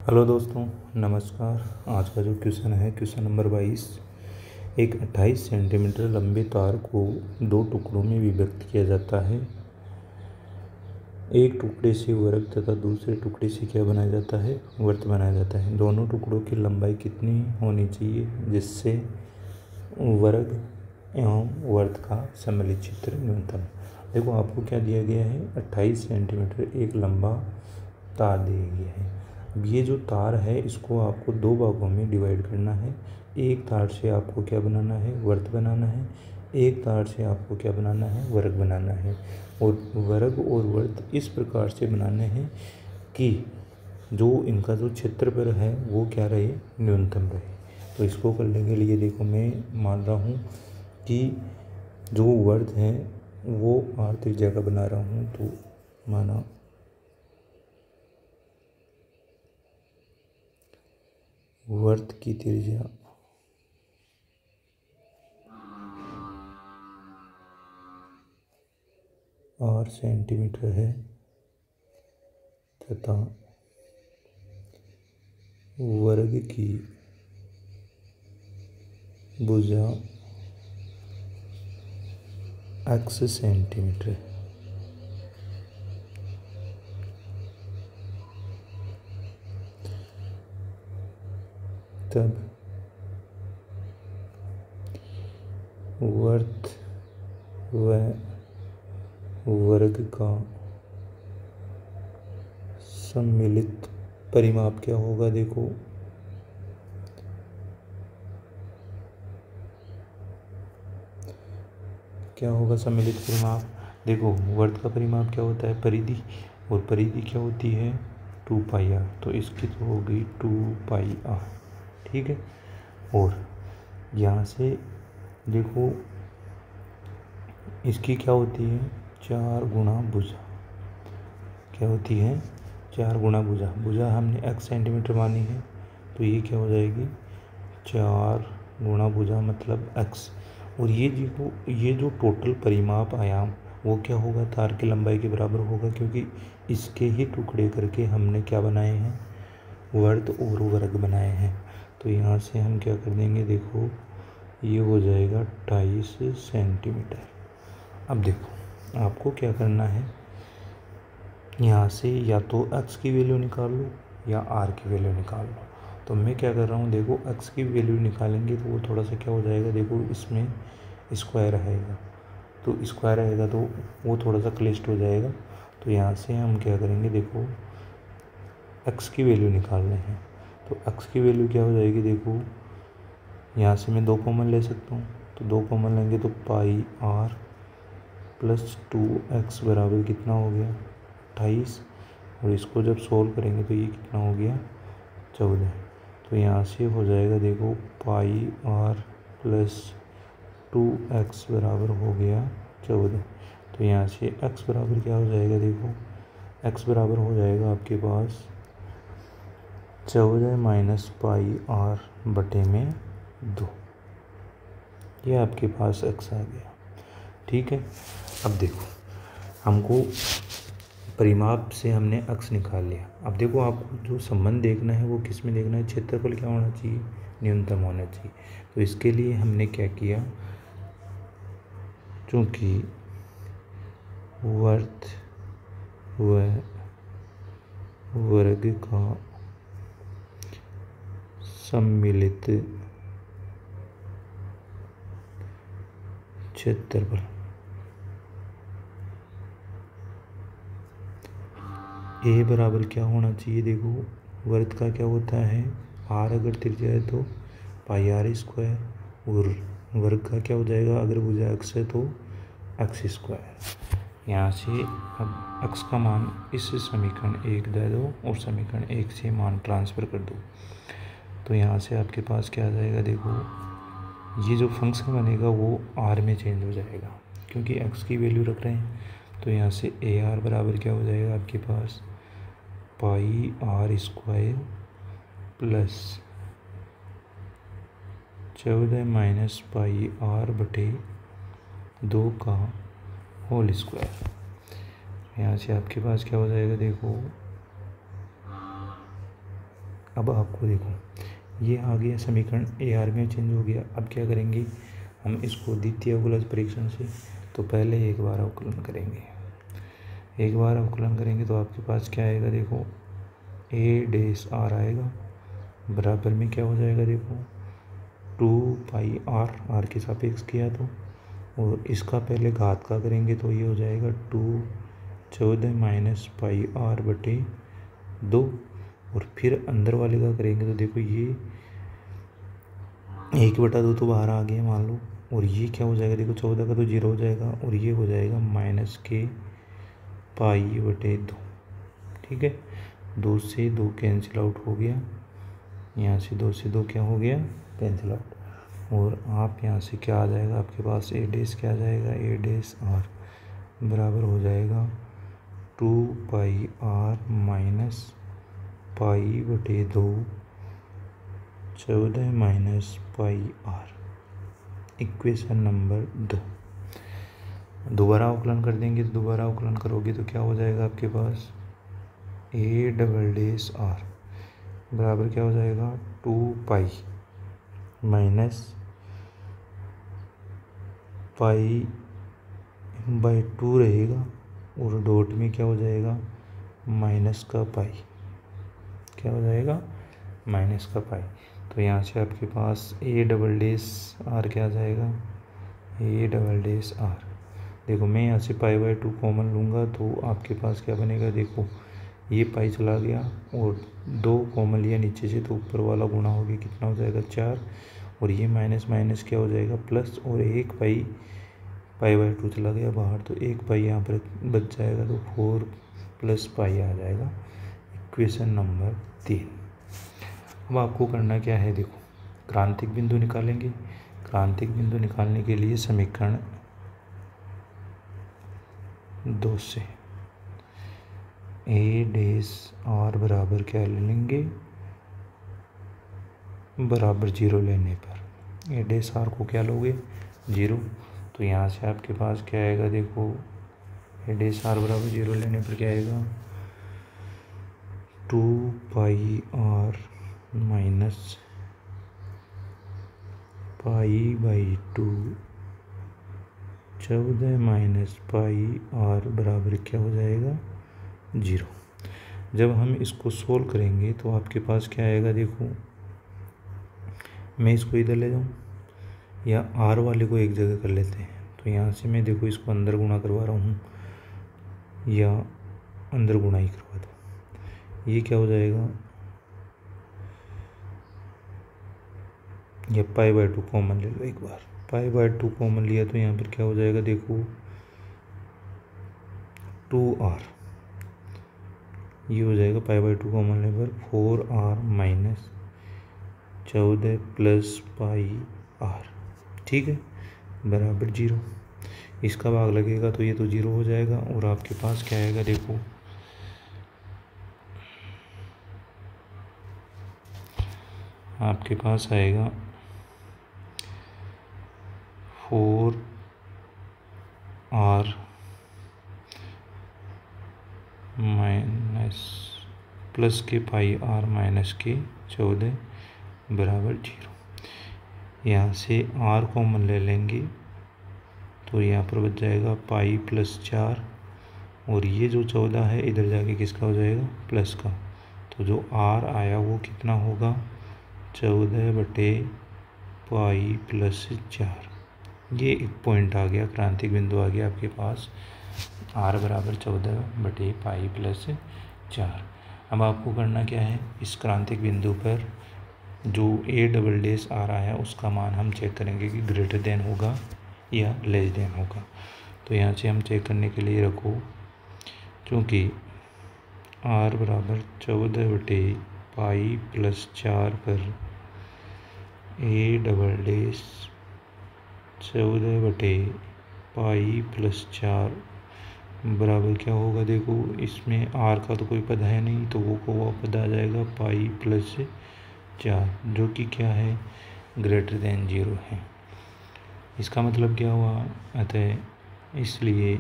Hello दोस्तों, नमस्कार। आज का जो क्वेश्चन है क्वेश्चन नंबर 22। एक 28 सेंटीमीटर लंबे तार को दो टुकड़ों में विभक्त किया जाता है। एक टुकड़े से वर्ग तथा दूसरे टुकड़े से क्या बनाया जाता है? वर्त बनाया जाता है। दोनों टुकड़ों की लंबाई कितनी होनी चाहिए जिससे वर्ग एवं वर्त का सम्मिलित क्षेत्र न्यूनतम। देखो, आपको क्या दिया गया है? 28 सेंटीमीटर एक लंबा तार दिया गया है। ये जो तार है इसको आपको दो भागों में डिवाइड करना है। एक तार से आपको क्या बनाना है? वर्त बनाना है। एक तार से आपको क्या बनाना है? वर्ग बनाना है। और वर्ग और वर्त इस प्रकार से बनाने हैं कि जो इनका जो क्षेत्रफल है वो क्या रहे? न्यूनतम रहे। तो इसको करने के लिए देखो, मैं मान रहा हूँ कि जो वर्त है वो r त्रिज्या का बना रहा हूँ। तो माना वर्त की त्रिज्या r सेंटीमीटर है तथा वर्ग की भुजा x सेंटीमीटर है। तब वर्त व वर्ग का सम्मिलित परिमाप क्या होगा? देखो, क्या होगा सम्मिलित परिमाप? देखो, वर्त का परिमाप क्या होता है? परिधि। और परिधि क्या होती है? 2πr। तो इसकी तो हो गई 2πr। ठीक है। और यहाँ से देखो, इसकी क्या होती है? 4 गुणा भुजा। क्या होती है? 4 गुणा भुजा। भुजा हमने x सेंटीमीटर मानी है, तो ये क्या हो जाएगी? 4 गुणा भुजा मतलब x। और ये जो टोटल परिमाप आयाम वो क्या होगा? तार की लंबाई के बराबर होगा, क्योंकि इसके ही टुकड़े करके हमने क्या बनाए हैं? वर्त और वर्ग बनाए हैं। तो यहाँ से हम क्या कर देंगे? देखो, ये हो जाएगा 28 सेंटीमीटर। अब देखो, आपको क्या करना है? यहाँ से या तो x की वैल्यू निकाल लो या r की वैल्यू निकाल लो। तो मैं क्या कर रहा हूँ? देखो, x की वैल्यू निकालेंगे तो वो थोड़ा सा क्या हो जाएगा? देखो, इसमें स्क्वायर आएगा, तो स्क्वायर आएगा तो वो थोड़ा सा क्लिष्ट हो जाएगा। तो यहाँ से हम क्या करेंगे? देखो, x की वैल्यू निकालने हैं। तो x की वैल्यू क्या हो जाएगी? देखो, यहाँ से मैं 2 कॉमन ले सकता हूँ, तो 2 कॉमन लेंगे तो πr प्लस 2x बराबर कितना हो गया? 28। और इसको जब सोल्व करेंगे तो ये कितना हो गया? 14। तो यहाँ से हो जाएगा, देखो, πr प्लस 2x बराबर हो गया 14। तो यहाँ से x बराबर क्या हो जाएगा? देखो, x बराबर हो जाएगा आपके पास 14 माइनस πr बटे में 2। ये आपके पास x आ गया। ठीक है। अब देखो, हमको परिमाप से हमने x निकाल लिया। अब देखो, आपको जो संबंध देखना है वो किस में देखना है? क्षेत्रफल क्या होना चाहिए? न्यूनतम होना चाहिए। तो इसके लिए हमने क्या किया? चूँकि वर्त व वर्ग का सम्मिलित क्षेत्रफल a बराबर क्या होना चाहिए? देखो, वर्त का क्या होता है? r अगर त्रिज्या है तो πr स्क्वायर, और वर्ग का क्या हो जाएगा? अगर भुजा x है तो x स्क्वायर। यहाँ से अब x का मान इस समीकरण 1 दे दो और समीकरण 1 से मान ट्रांसफ़र कर दो। तो यहाँ से आपके पास क्या आ जाएगा? देखो, ये जो फंक्शन बनेगा वो r में चेंज हो जाएगा, क्योंकि x की वैल्यू रख रहे हैं। तो यहाँ से AR बराबर क्या हो जाएगा आपके पास? πr square plus 14 minus πr बटे 2 का होल स्क्वायर। यहाँ से आपके पास क्या हो जाएगा? देखो, अब आपको देखो ये आ गया समीकरण ए आर में चेंज हो गया। अब क्या करेंगे हम इसको द्वितीय अवकलज परीक्षण से, तो पहले एक बार अवकलन करेंगे। एक बार अवकलन करेंगे तो आपके पास क्या आएगा देखो, ए डेस आर आएगा, बराबर में क्या हो जाएगा देखो 2 पाई आर के सापेक्ष किया तो, और इसका पहले घात का करेंगे तो ये हो जाएगा 2 माइनस पाई आर बटे 2, और फिर अंदर वाले का करेंगे तो देखो ये 1/2 तो बाहर आ गया मान लो, और ये क्या हो जाएगा देखो 14 का तो 0 हो जाएगा, और ये हो जाएगा माइनस के पाई बटे 2। ठीक है, 2 से 2 कैंसिल आउट हो गया, यहाँ से 2 से 2 क्या हो गया कैंसिल आउट, और आप यहाँ से क्या आ जाएगा आपके पास ए डेस क्या आ जाएगा, ए डेस आर बराबर हो जाएगा 2 पाई आर माइनस पाई बटे 2 14 minus pi R. Equation number 2। दोबारा अवकलन कर देंगे, तो दोबारा अवकलन करोगे तो क्या हो जाएगा आपके पास ए डबल डेस आर बराबर क्या हो जाएगा 2 पाई माइनस पाई बाई 2 रहेगा, और डॉट में क्या हो जाएगा माइनस का पाई, क्या हो जाएगा माइनस का पाई। तो यहाँ से आपके पास ए डबल डेस आर क्या आ जाएगा, ए डबल डेस आर। देखो मैं यहाँ से पाई बाई 2 कॉमन लूँगा तो आपके पास क्या बनेगा देखो, ये पाई चला गया और 2 कॉमन लिया नीचे से तो ऊपर वाला गुणा हो गया, कितना हो जाएगा 4, और ये माइनस माइनस क्या हो जाएगा प्लस, और 1 पाई बाई 2 चला गया बाहर तो 1 पाई यहाँ पर बच जाएगा, तो 4 प्लस पाई आ जाएगा। Equation number 3। अब आपको करना क्या है देखो, क्रांतिक बिंदु निकालेंगे। क्रांतिक बिंदु निकालने के लिए समीकरण 2 से ए डेस आर बराबर क्या ले लेंगे, बराबर 0 लेने पर ए डेस आर को क्या लोगे 0, तो यहाँ से आपके पास क्या आएगा देखो, ए डेस आर बराबर 0 लेने पर क्या आएगा 2 pi R minus pi by 2 14 minus pi R बराबर क्या हो जाएगा 0। जब हम इसको सोल्व करेंगे तो आपके पास क्या आएगा देखो, मैं इसको इधर ले जाऊँ या आर वाले को एक जगह कर लेते हैं, तो यहाँ से मैं देखो इसको अंदर गुणा करवा रहा हूँ या अंदर गुणा ही करवा दो, ये क्या हो जाएगा, या पाई बाई 2 कॉमन ले लो एक बार, पाई बाई 2 कॉमन लिया तो यहाँ पर क्या हो जाएगा देखो 2r, ये हो जाएगा पाई बाई 2 कॉमन लेने पर 4r minus 14 plus pi are, ठीक है बराबर 0। इसका भाग लगेगा तो ये तो 0 हो जाएगा, और आपके पास क्या आएगा देखो, आपके पास आएगा 4r माइनस प्लस के पाई आर माइनस के 14 बराबर 0। यहाँ से r कॉमन ले लेंगे तो यहाँ पर बच जाएगा पाई प्लस 4, और ये जो 14 है इधर जाके किसका हो जाएगा प्लस का, तो जो r आया वो कितना होगा 14 बटे पाई प्लस 4। ये एक पॉइंट आ गया, क्रांतिक बिंदु आ गया आपके पास r बराबर 14 बटे पाई प्लस 4। अब आपको करना क्या है, इस क्रांतिक बिंदु पर जो ए डबल डेस आ रहा है उसका मान हम चेक करेंगे कि ग्रेटर देन होगा या लेस देन होगा। तो यहाँ से हम चेक करने के लिए रखो, क्योंकि r बराबर 14 बटे पाई प्लस 4 पर ए डबल डेस 14 बटे पाई प्लस 4 बराबर क्या होगा देखो, इसमें r का तो कोई पद है नहीं तो वो पद आ जाएगा पाई प्लस 4, जो कि क्या है ग्रेटर देन 0 है। इसका मतलब क्या हुआ, अतः इसलिए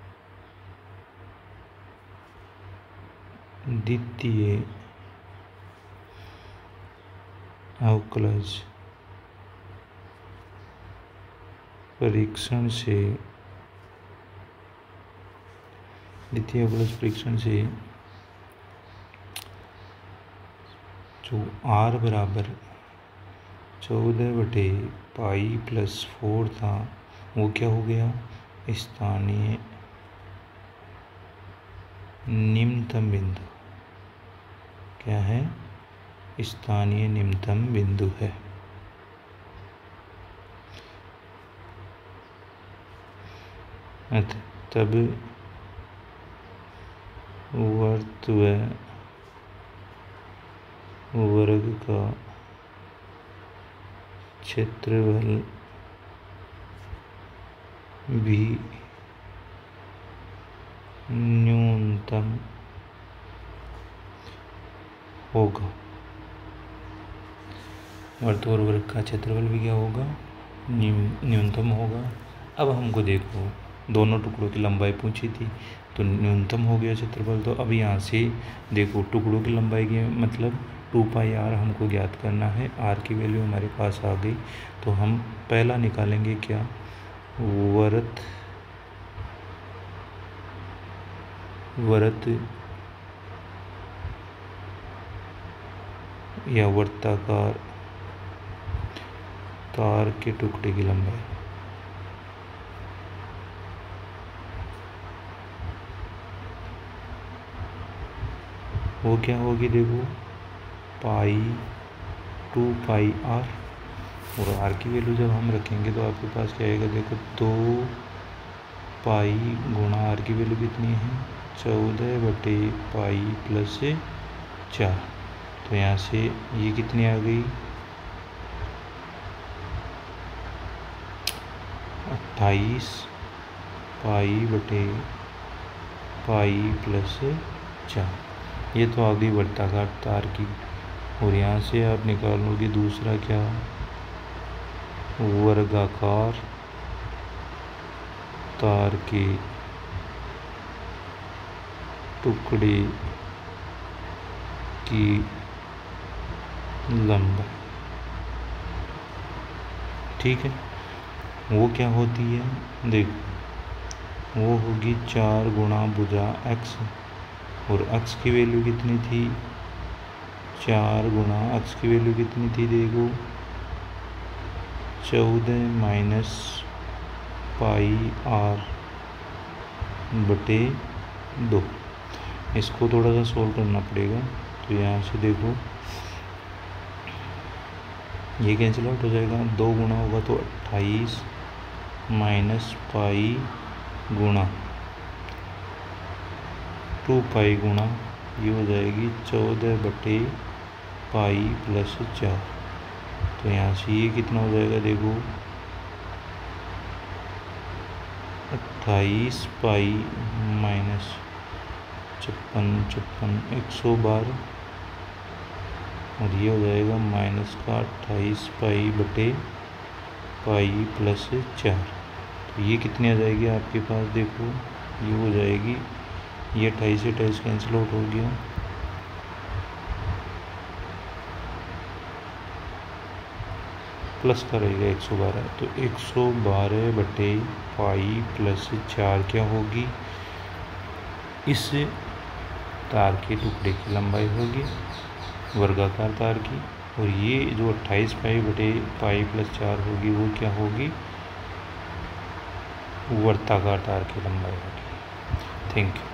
द्वितीय अवकलज परीक्षण से द्वितीय अवकलज परीक्षण से जो r बराबर 14/π+4 था वो क्या हो गया, स्थानीय निम्नतम बिंदु। क्या है, स्थानीय निम्नतम बिंदु है। तब वर्ग का क्षेत्रफल भी न्यूनतम होगा। वर्तुल वर्ग का क्षेत्रफल भी क्या होगा, न्यूनतम होगा। अब हमको देखो दोनों टुकड़ों की लंबाई पूछी थी तो न्यूनतम हो गया क्षेत्रफल। तो अब यहाँ से देखो टुकड़ों की लंबाई की मतलब 2πr हमको ज्ञात करना है। r की वैल्यू हमारे पास आ गई तो हम पहला निकालेंगे क्या, वृत्त या वृत्ताकार तार के टुकड़े की लंबाई। वो क्या होगी, देखो 2πr और r की वैल्यू जब हम रखेंगे तो आपके पास क्या आएगा, देखो 2π गुणा r की वैल्यू कितनी है 14/π+4। तो यहाँ से ये कितनी आ गई 28π/π+4। ये तो आ गई वृत्ताकार तार की। और यहाँ से आप निकालोगे दूसरा क्या, वर्गाकार तार के टुकड़े की लंबाई। ठीक है, वो क्या होती है, देखो वो होगी 4 गुणा भुजा x और x की वैल्यू कितनी थी 4 गुणा x की वैल्यू कितनी थी, देखो 14πr/2। इसको थोड़ा सा सोल्व करना पड़ेगा। तो यहाँ से देखो ये कैंसिल आउट हो जाएगा, 2 गुणा होगा तो 28 - π गुणा 2π गुणा ये हो जाएगी 14/π+4। तो यहाँ से ये कितना हो जाएगा, देखो 28π - 56 112 और ये हो जाएगा माइनस का 28π/π+4। तो ये कितनी आ जाएगी आपके पास, देखो ये हो जाएगी, ये 28 से 28 कैंसिल आउट हो गया, प्लस का रहेगा 112। तो 112/π+4 क्या होगी, इस तार के टुकड़े की लंबाई होगी वर्गाकार तार की। और ये जो 28π/π+4 होगी वो क्या होगी, वर्ताकार तार की लंबाई होगी। Thank you.